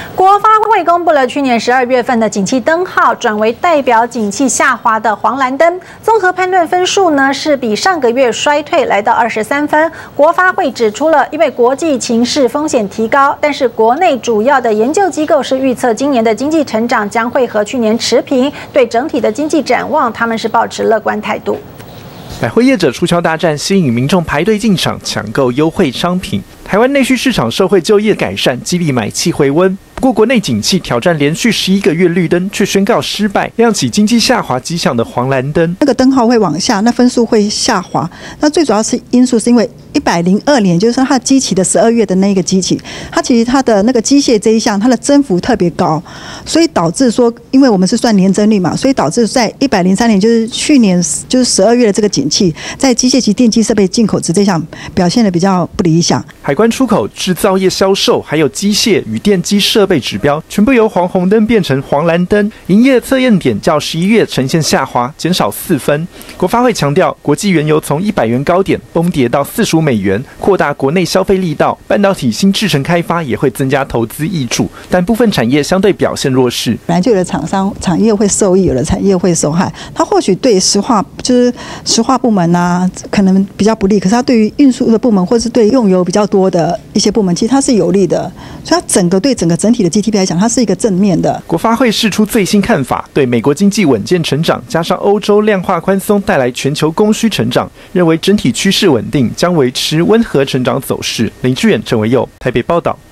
国发会公布了去年12月份的景气灯号，转为代表景气下滑的黄蓝灯。综合判断分数呢，是比上个月衰退来到23分。国发会指出了，因为国际情势风险提高，但是国内主要的研究机构是预测今年的经济成长将会和去年持平，对整体的经济展望，他们是抱持乐观态度。 百货业者促销大战吸引民众排队进场抢购优惠商品。台湾内需市场社会就业改善，激励买气回温。不过，国内景气挑战连续11个月绿灯，却宣告失败，亮起经济下滑迹象的黄蓝灯。 那个灯号会往下，那分数会下滑。那最主要是因素是因为102年，就是它基期的12月的那个基期，它其实它的那个机械这一项，它的增幅特别高，所以导致说，因为我们是算年增率嘛，所以导致在103年，就是去年就是12月的这个景气，在机械及电机设备进口值这项表现的比较不理想。 海关出口、制造业销售，还有机械与电机设备指标，全部由黄红灯变成黄蓝灯，营业测验点较11月呈现下滑，减少4分。国发会强调，国际原油从100元高点崩跌到45美元，扩大国内消费力道，半导体新制程开发也会增加投资挹注，但部分产业相对表现弱势。 本来就有的厂商产业会受益，有的产业会受害。它或许对石化部门啊，可能比较不利，可是它对于运输的部门或是对用油比较多的一些部门，其实它是有利的。所以它对整体的 GDP 来讲，它是一个正面的。 国发会释出最新看法，对美国经济稳健成长，加上欧洲量化宽松带来全球供需成长，认为整体趋势稳定，将维持温和成长走势。林志远、陈维佑台北报道。